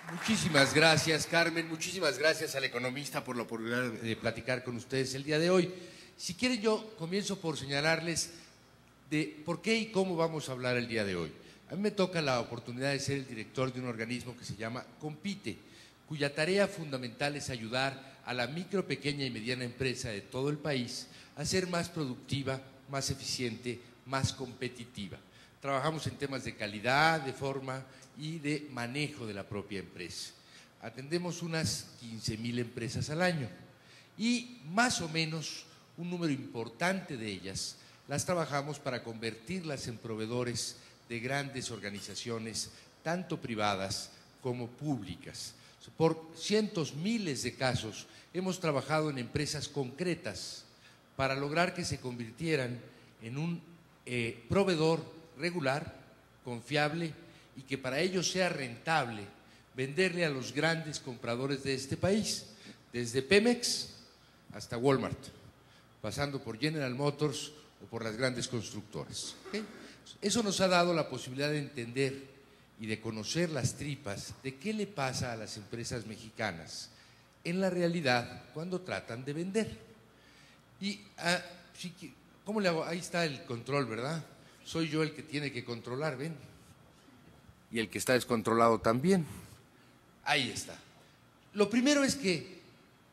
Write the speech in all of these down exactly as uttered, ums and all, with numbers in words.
Muchísimas gracias, Carmen. Muchísimas gracias al economista por la oportunidad de platicar con ustedes el día de hoy. Si quieren, yo comienzo por señalarles de por qué y cómo vamos a hablar el día de hoy. A mí me toca la oportunidad de ser el director de un organismo que se llama Compite, cuya tarea fundamental es ayudar a la micro, pequeña y mediana empresa de todo el país a ser más productiva, más eficiente, más competitiva. Trabajamos en temas de calidad, de forma y de manejo de la propia empresa. Atendemos unas quince mil empresas al año y más o menos un número importante de ellas las trabajamos para convertirlas en proveedores de grandes organizaciones, tanto privadas como públicas. Por cientos, miles de casos hemos trabajado en empresas concretas para lograr que se convirtieran en un eh, proveedor regular, confiable y que para ellos sea rentable venderle a los grandes compradores de este país, desde Pemex hasta Walmart, pasando por General Motors o por las grandes constructoras. ¿Okay? Eso nos ha dado la posibilidad de entender y de conocer las tripas de qué le pasa a las empresas mexicanas en la realidad cuando tratan de vender. Y, ah, sí, ¿cómo le hago? Ahí está el control, ¿verdad? Soy yo el que tiene que controlar, ¿ven? Y el que está descontrolado también. Ahí está. Lo primero es que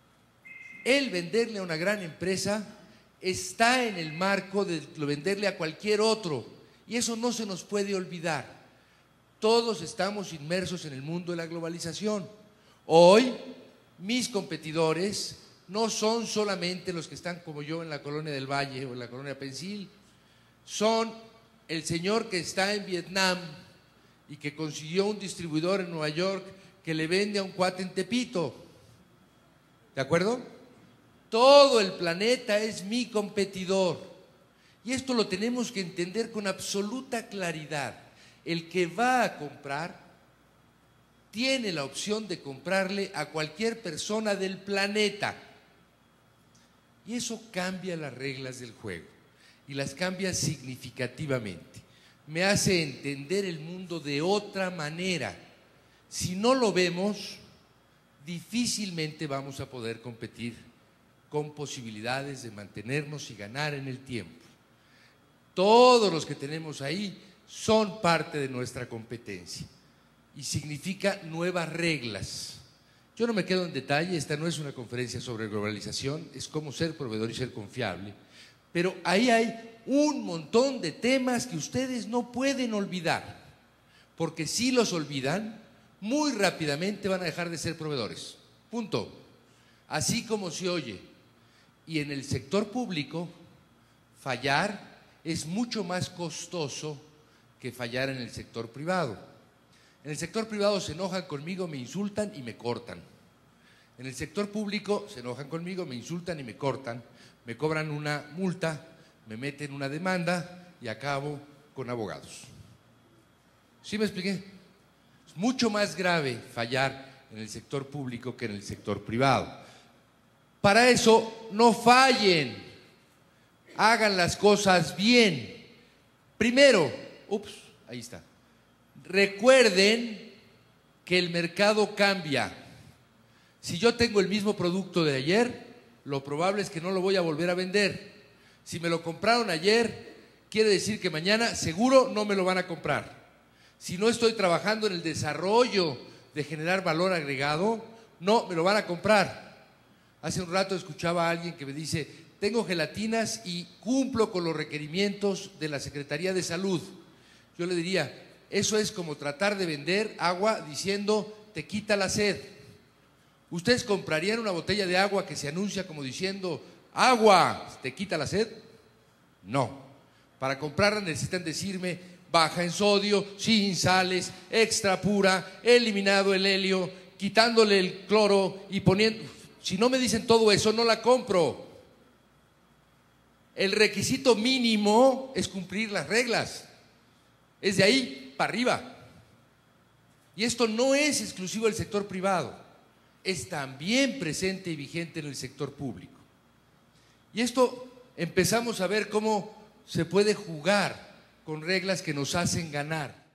el venderle a una gran empresa está en el marco de venderle a cualquier otro, y eso no se nos puede olvidar. Todos estamos inmersos en el mundo de la globalización. Hoy, mis competidores no son solamente los que están como yo en la Colonia del Valle o en la Colonia Pensil, son el señor que está en Vietnam y que consiguió un distribuidor en Nueva York que le vende a un cuate en Tepito. ¿De acuerdo? Todo el planeta es mi competidor. Y esto lo tenemos que entender con absoluta claridad. El que va a comprar tiene la opción de comprarle a cualquier persona del planeta. Y eso cambia las reglas del juego y las cambia significativamente. Me hace entender el mundo de otra manera. Si no lo vemos, difícilmente vamos a poder competir con posibilidades de mantenernos y ganar en el tiempo. Todos los que tenemos ahí son parte de nuestra competencia y significa nuevas reglas. Yo no me quedo en detalle, esta no es una conferencia sobre globalización, es cómo ser proveedor y ser confiable, pero ahí hay un montón de temas que ustedes no pueden olvidar, porque si los olvidan, muy rápidamente van a dejar de ser proveedores, punto. Así como se oye. Y en el sector público, fallar es mucho más costoso que fallar en el sector privado. En el sector privado se enojan conmigo, me insultan y me cortan. En el sector público se enojan conmigo, me insultan y me cortan, me cobran una multa, me meten una demanda y acabo con abogados. ¿Sí me expliqué? Es mucho más grave fallar en el sector público que en el sector privado. Para eso, no fallen, hagan las cosas bien. Primero, ups, ahí está, recuerden que el mercado cambia. Si yo tengo el mismo producto de ayer, lo probable es que no lo voy a volver a vender. Si me lo compraron ayer, quiere decir que mañana seguro no me lo van a comprar. Si no estoy trabajando en el desarrollo de generar valor agregado, no me lo van a comprar. Hace un rato escuchaba a alguien que me dice, tengo gelatinas y cumplo con los requerimientos de la Secretaría de Salud. Yo le diría, eso es como tratar de vender agua diciendo, te quita la sed. ¿Ustedes comprarían una botella de agua que se anuncia como diciendo, agua, te quita la sed? No. Para comprarla necesitan decirme, baja en sodio, sin sales, extra pura, eliminado el helio, quitándole el cloro y poniendo... Si no me dicen todo eso, no la compro. El requisito mínimo es cumplir las reglas. Es de ahí para arriba. Y esto no es exclusivo del sector privado, es también presente y vigente en el sector público. Y esto empezamos a ver cómo se puede jugar con reglas que nos hacen ganar.